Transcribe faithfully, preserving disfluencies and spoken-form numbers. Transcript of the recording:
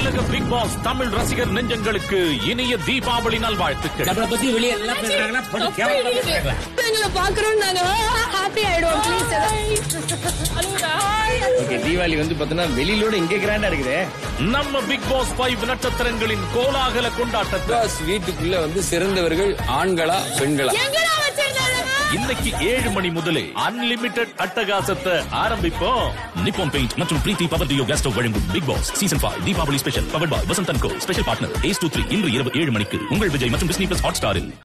உலக big pass Tamil ரசிகர் நெஞ்சங்களுக்கு இனிய தீபாவளி நல்வாழ்த்துக்கள். நம்மளை பத்தி வெளியே எல்லாம் பேசுறாங்கன்னா போட்டு கேவலமா பேசுறாங்க. எங்களை பாக்குறோம் நாங்க ஹாப்பி ஆயிடுவோம் ப்ளீஸ். ஓகே, தீபாவளி வந்து பார்த்தோன்னா வெளியிலோட இங்கே கிராண்டா இருக்குது. நம்ம பிக் பாஸ் ஃபைவ் நட்சத்திரங்களின் கோலாகல கொண்டாட்டத்தை வீட்டுக்குள்ள வந்து சிறந்தவர்கள் ஆண்களா பெண்களா இன்னைக்கு ஏழு மணி முதலே அன்லிமிட்டெட் அட்டகாசத்தை ஆரம்பிப்போம். நிப்பான் பெயிண்ட் மற்றும் Preethi power duo gas stove வழங்கும் Bigg Boss season five Deepavali special powered by Vasanth and co. Special partner ace two three இன்று இரவு ஏழு மணிக்கு உங்கள் விஜய் மற்றும் டிஸ்னி பிளஸ் ஹாட் ஸ்டாரில்.